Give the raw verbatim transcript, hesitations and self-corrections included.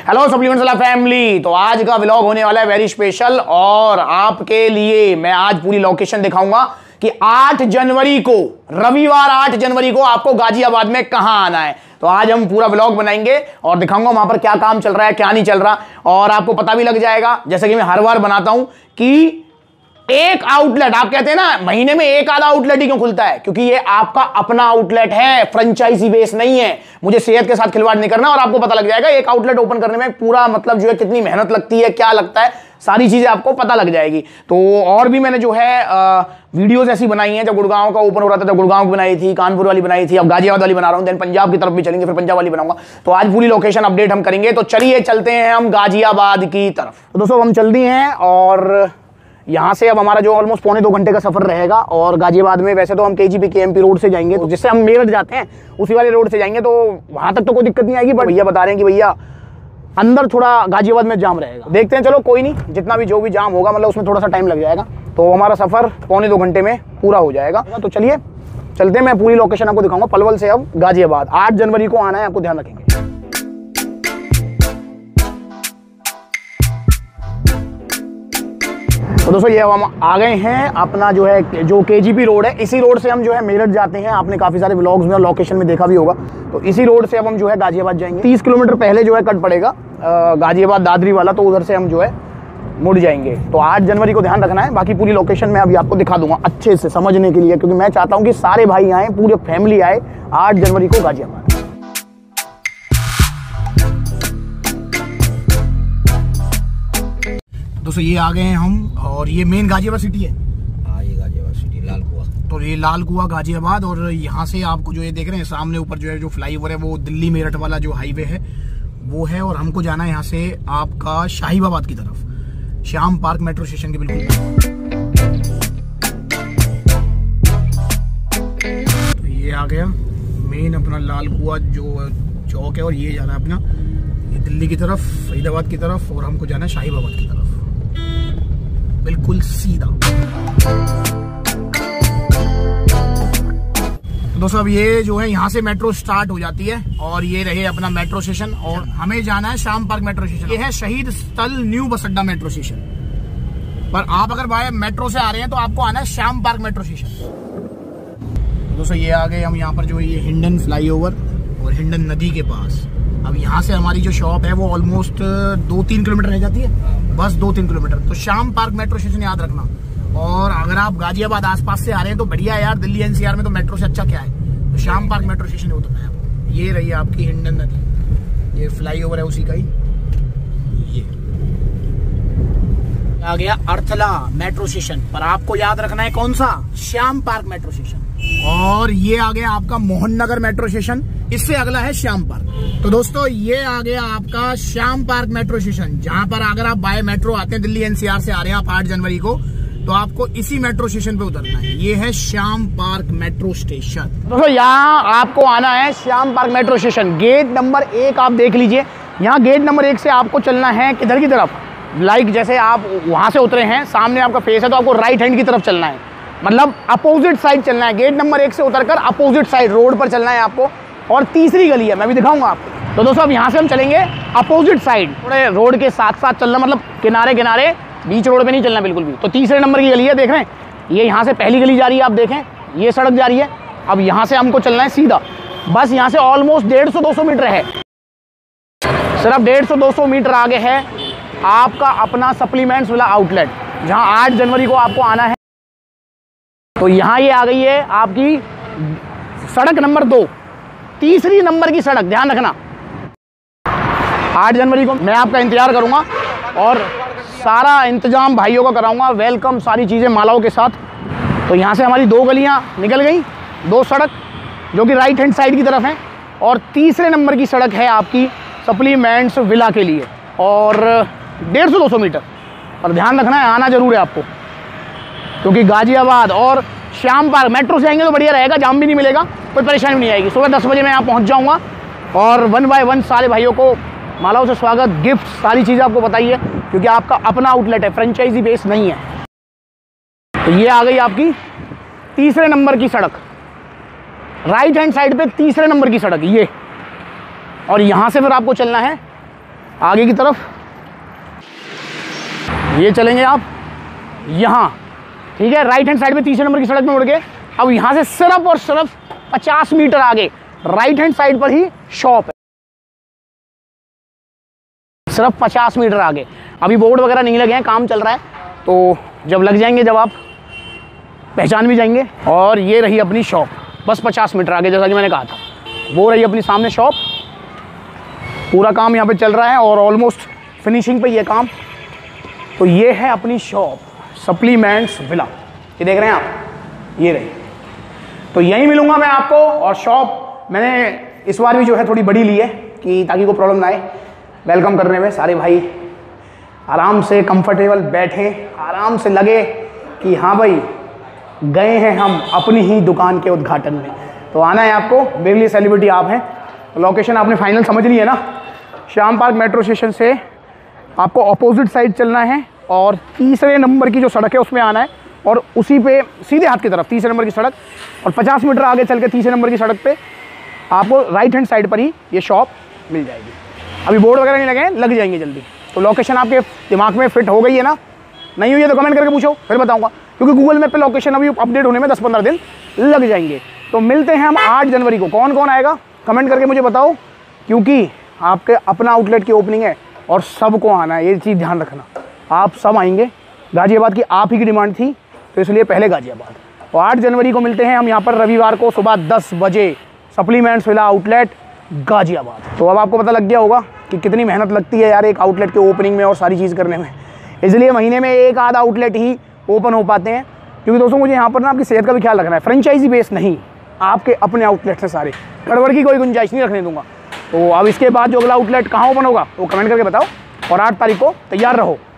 Hello supplements वाला family. तो आज का व्लॉग होने वाला है वेरी स्पेशल और आपके लिए मैं आज पूरी लोकेशन दिखाऊंगा कि आठ जनवरी को, रविवार आठ जनवरी को आपको गाजियाबाद में कहां आना है। तो आज हम पूरा व्लॉग बनाएंगे और दिखाऊंगा वहां पर क्या काम चल रहा है, क्या नहीं चल रहा, और आपको पता भी लग जाएगा, जैसे कि मैं हर बार बनाता हूं, कि एक आउटलेट, आप कहते हैं ना महीने में एक आधा आउटलेट ही क्यों खुलता है, क्योंकि ये आपका अपना आउटलेट है, फ्रेंचाइजी बेस नहीं है। मुझे सेहत के साथ खिलवाड़ नहीं करना और आपको पता लग जाएगा एक आउटलेट ओपन करने में पूरा मतलब जो है कितनी मेहनत लगती है, क्या लगता है, सारी चीजें आपको पता लग जाएगी। तो और भी मैंने जो है आ, वीडियोस ऐसी बनाई हैं, जब गुड़गांव का ओपन हो रहा था तब गुड़गांव की बनाई थी, कानपुर वाली बनाई थी, अब गाजियाबाद वाली बना रहा हूं, देन पंजाब की तरफ भी चलेंगे, फिर पंजाब वाली बनाऊंगा। तो आज पूरी लोकेशन अपडेट हम करेंगे। तो चलिए चलते हैं हम गाजियाबाद की तरफ। तो दोस्तों हम चल दिए हैं और यहाँ से अब हमारा जो ऑलमोस्ट पौने दो घंटे का सफर रहेगा। और गाजियाबाद में वैसे तो हम केजीपी केएमपी रोड से जाएंगे, तो जिससे हम मेरठ जाते हैं उसी वाले रोड से जाएंगे, तो वहां तक तो कोई दिक्कत नहीं आएगी। बट भैया बता रहे हैं कि भैया अंदर थोड़ा गाजियाबाद में जाम रहेगा। देखते हैं, चलो कोई नहीं, जितना भी जो भी जाम होगा मतलब उसमें थोड़ा सा टाइम लग जाएगा, तो हमारा सफर पौने दो घंटे में पूरा हो जाएगा। तो चलिए चलते हैं, मैं पूरी लोकेशन आपको दिखाऊंगा। पलवल से अब गाजियाबाद आठ जनवरी को आना है, आपको ध्यान रखेंगे। तो दोस्तों ये हम आ गए हैं अपना जो है जो केजीपी रोड है, इसी रोड से हम जो है मेरठ जाते हैं। आपने काफी सारे व्लॉग्स में और लोकेशन में देखा भी होगा। तो इसी रोड से अब हम जो है गाजियाबाद जाएंगे। तीस किलोमीटर पहले जो है कट पड़ेगा गाजियाबाद दादरी वाला, तो उधर से हम जो है मुड़ जाएंगे। तो आठ जनवरी को ध्यान रखना है। बाकी पूरी लोकेशन मैं अभी आपको दिखा दूंगा अच्छे से समझने के लिए, क्योंकि मैं चाहता हूँ कि सारे भाई आए, पूरी फैमिली आए आठ जनवरी को गाजियाबाद। दोस्तों ये आ गए हैं हम, और ये मेन गाजियाबाद सिटी है। हाँ ये गाजियाबाद सिटी, लाल कुआ। तो ये लाल कुआ गाजियाबाद, और यहाँ से आपको जो ये देख रहे हैं सामने ऊपर जो है जो फ्लाईओवर है वो दिल्ली मेरठ वाला जो हाईवे है वो है। और हमको जाना है यहाँ से आपका शाहीबाबाद की तरफ, श्याम पार्क मेट्रो स्टेशन के बिल्कुल। तो ये आ गया मेन अपना लाल कुआ जो चौक है, और ये जाना है अपना ये दिल्ली की तरफ, फरीदाबाद की तरफ, और हमको जाना है शाहीबाबाद की तरफ, बिल्कुल सीधा। तो दोस्तों अब ये जो है यहाँ से मेट्रो स्टार्ट हो जाती है, और ये रहे अपना मेट्रो स्टेशन, और हमें जाना है श्याम पार्क मेट्रो स्टेशन। ये है शहीद स्थल न्यू बस अड्डा मेट्रो स्टेशन। पर आप अगर बाय मेट्रो से आ रहे हैं तो आपको आना है श्याम पार्क मेट्रो स्टेशन। तो दोस्तों ये आ गए हम यहाँ पर जो ये हिंडन फ्लाईओवर और हिंडन नदी के पास। अब यहाँ से हमारी जो शॉप है वो ऑलमोस्ट दो तीन किलोमीटर रह जाती है, बस दो तीन किलोमीटर। तो श्याम पार्क मेट्रो स्टेशन याद रखना। और अगर आप गाजियाबाद आसपास से आ रहे हैं तो बढ़िया यार, दिल्ली एनसीआर में तो मेट्रो से अच्छा क्या है, तो श्याम पार्क मेट्रो स्टेशन है उतरना है। ये रही आपकी हिंडन नदी, ये फ्लाईओवर है उसी का ही। ये आ गया अर्थला मेट्रो स्टेशन, पर आपको याद रखना है कौन सा, श्याम पार्क मेट्रो स्टेशन। और ये आ गया आपका मोहन नगर मेट्रो स्टेशन, इससे अगला है श्याम पार्क। तो दोस्तों ये आ गया आपका श्याम पार्क मेट्रो स्टेशन, जहां पर अगर आप बाय मेट्रो आते हैं, दिल्ली एनसीआर से आ रहे हैं आप आठ जनवरी को, तो आपको इसी मेट्रो स्टेशन पे उतरना है। ये है श्याम पार्क मेट्रो स्टेशन। दोस्तों यहाँ आपको आना है Shyam park metro station, gate number एक आप देख लीजिए। यहाँ गेट नंबर एक से आपको चलना है किधर की तरफ, लाइक जैसे आप वहां से उतरे हैं, सामने आपका फेस है तो आपको राइट हैंड की तरफ चलना है, मतलब अपोजिट साइड चलना है। गेट नंबर एक से उतरकर अपोजिट साइड रोड पर चलना है आपको। और तीसरी गली है, मैं भी दिखाऊंगा आपको। तो दोस्तों अब यहाँ से हम चलेंगे अपोजिट साइड, थोड़े रोड के साथ साथ चलना, मतलब किनारे किनारे, बीच रोड पे नहीं चलना बिल्कुल भी। तो तीसरे नंबर की गली है, देख रहे हैं, ये यहाँ से पहली गली जा रही है, आप देखें ये सड़क जा रही है। अब यहाँ से हमको चलना है सीधा, बस यहाँ से ऑलमोस्ट डेढ़ सौ दो सौ मीटर है, सिर्फ डेढ़ सौ दो सौ मीटर आगे है आपका अपना सप्लीमेंट्स वाला आउटलेट, जहाँ आठ जनवरी को आपको आना है। तो यहाँ ये आ गई है आपकी सड़क नंबर दो, तीसरी नंबर की सड़क, ध्यान रखना। आठ जनवरी को मैं आपका इंतजार करूंगा और सारा इंतजाम भाइयों का कराऊंगा, वेलकम, सारी चीज़ें मालाओं के साथ। तो यहाँ से हमारी दो गलियाँ निकल गई, दो सड़क जो कि राइट हैंड साइड की तरफ है, और तीसरे नंबर की सड़क है आपकी सप्लीमेंट्स विला के लिए, और डेढ़ सौ दो सौ मीटर। और ध्यान रखना है, आना जरूर है आपको, क्योंकि गाजियाबाद और श्याम पार्क मेट्रो से आएंगे तो बढ़िया रहेगा, जाम भी नहीं मिलेगा, कोई परेशानी नहीं आएगी। सुबह दस बजे मैं यहाँ पहुँच जाऊँगा, और वन बाय वन सारे भाइयों को मालाओं से स्वागत, गिफ्ट, सारी चीज़ें आपको बताइए, क्योंकि आपका अपना आउटलेट है, फ्रेंचाइजी बेस नहीं है। तो ये आ गई आपकी तीसरे नंबर की सड़क, राइट हैंड साइड पे तीसरे नंबर की सड़क ये, और यहाँ से फिर आपको चलना है आगे की तरफ ये चलेंगे आप यहाँ, ठीक है, राइट हैंड साइड में तीसरे नंबर की सड़क में मुड़ के अब यहाँ से सिर्फ और सिर्फ पचास मीटर आगे राइट हैंड साइड पर ही शॉप है, सिर्फ पचास मीटर आगे। अभी बोर्ड वगैरह नहीं लगे हैं, काम चल रहा है, तो जब लग जाएंगे जब आप पहचान भी जाएंगे। और ये रही अपनी शॉप, बस पचास मीटर आगे, जैसा कि मैंने कहा था, वो रही अपनी सामने शॉप। पूरा काम यहाँ पे चल रहा है और ऑलमोस्ट फिनिशिंग पे ये काम। तो ये है अपनी शॉप सप्लीमेंट्स विला, ये देख रहे हैं आप, ये रही। तो यहीं मिलूंगा मैं आपको। और शॉप मैंने इस बार भी जो है थोड़ी बड़ी ली है कि ताकि कोई प्रॉब्लम ना आए वेलकम करने में। सारे भाई आराम से कंफर्टेबल बैठें, आराम से लगे कि हाँ भाई गए हैं हम अपनी ही दुकान के उद्घाटन में। तो आना है आपको, मेरे लिए सेलिब्रिटी आप हैं। तो लोकेशन आपने फाइनल समझ ली है ना, श्याम पार्क मेट्रो स्टेशन से आपको अपोजिट साइड चलना है और तीसरे नंबर की जो सड़क है उसमें आना है और उसी पे सीधे हाथ की तरफ तीसरे नंबर की सड़क और पचास मीटर आगे चल के तीसरे नंबर की सड़क पे आपको राइट हैंड साइड पर ही ये शॉप मिल जाएगी। अभी बोर्ड वगैरह नहीं लगे हैं, लग जाएंगे जल्दी। तो लोकेशन आपके दिमाग में फिट हो गई है ना? नहीं हुई है तो कमेंट करके पूछो, फिर बताऊंगा, क्योंकि गूगल मैप पे लोकेशन अभी अपडेट होने में दस पंद्रह दिन लग जाएंगे। तो मिलते हैं हम आठ जनवरी को। कौन कौन आएगा कमेंट करके मुझे बताओ, क्योंकि आपके अपना आउटलेट की ओपनिंग है और सबको आना है, ये चीज़ ध्यान रखना। आप सब आएंगे, गाजियाबाद की आप ही की डिमांड थी तो इसलिए पहले गाजियाबाद। तो आठ जनवरी को मिलते हैं हम यहाँ पर रविवार को सुबह दस बजे, सप्लीमेंट्स विला आउटलेट गाजियाबाद। तो अब आपको पता लग गया होगा कि कितनी मेहनत लगती है यार एक आउटलेट के ओपनिंग में और सारी चीज़ करने में। इसलिए महीने में एक आध आउटलेट ही ओपन हो पाते हैं, क्योंकि दोस्तों मुझे यहाँ पर ना आपकी सेहत का भी ख्याल रखना है। फ्रेंचाइजी बेस नहीं, आपके अपने आउटलेट से सारे, गड़बड़ की कोई गुंजाइश नहीं रखने दूंगा। तो अब इसके बाद जो अगला आउटलेट कहाँ ओपन होगा वो कमेंट करके बताओ और आठ तारीख को तैयार रहो।